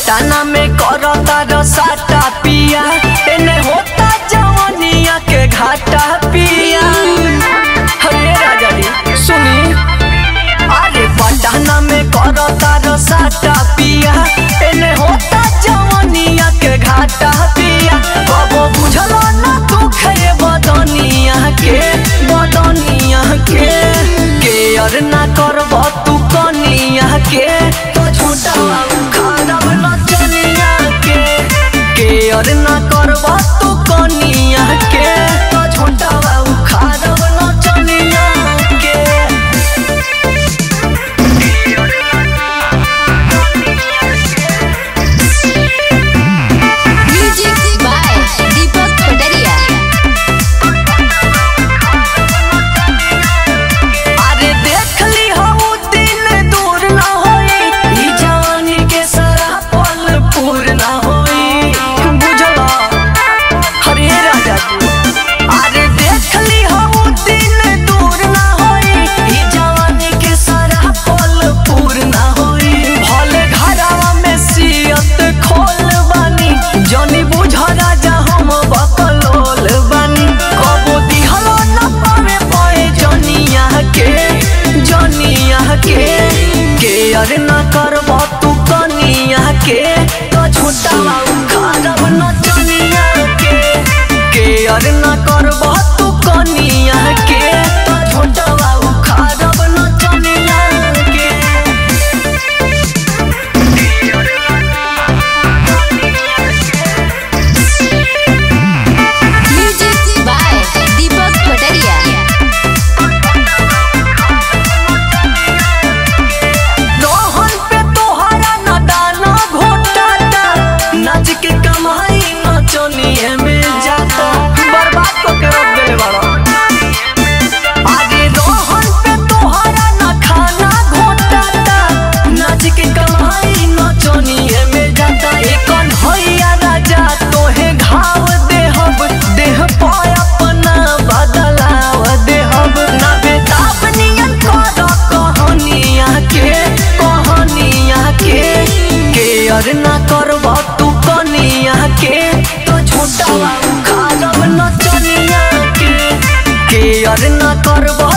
पटाना में करता रसाटा पिया, एने होता जवानिया के घाटा पिया। अरे राजा जी सुनी, अरे पटाना में करता रसाटा पिया, एने होता जवानिया के घाटा पिया। कबो बुझलो ना तू खे बदनिया के, बदनिया के केयर ना करब तू कनिया के, तो झूठा खराब नचनिया के। केयर ना करब तू कनिया के, तो झूठा खराब नचनिया के। म्यूजिक बाय दीपक पटरिया। अरे देख ली हो दिन दूर ना होई, ई जवानी के सारा पल पूर ना होई, बुझला। हरे राजा जी, अरे देख ली हो दिन दूर ना होई, ई जवानी के सारा पल पूर ना होई। भले घरवा में सियत खोल बानी, जनी बुझ राजा हम बकलोल बानी। कबो दिहलो न पावे पाए जनिया के, जनिया के केयर ना करब तू कनिया के, तो झूठा खराब नचनिया के। केयर ना करब तू कनिया के, तो झूठा खराब नचनिया के। म्यूजिक बाय दीपक पटरिया। रोहन पे तोहरा न दाना घोटाता, नाच के कमाई नचनिए में जाता। बर्बाद को के रख देले बाड़ा। आगे रोहन पे तोहरा न खाना घोटाता, नाच के कमाई नचनिए में जाता। एकन होइया राजा तोहे घाव देहब, देह पाय अपना बदलाव देहब। ना बेताब नियन कर कहनिया के, कहनिया के केयर ना करब तू कनिया के, तो झूठा खराब नचनिया के। केयर ना करब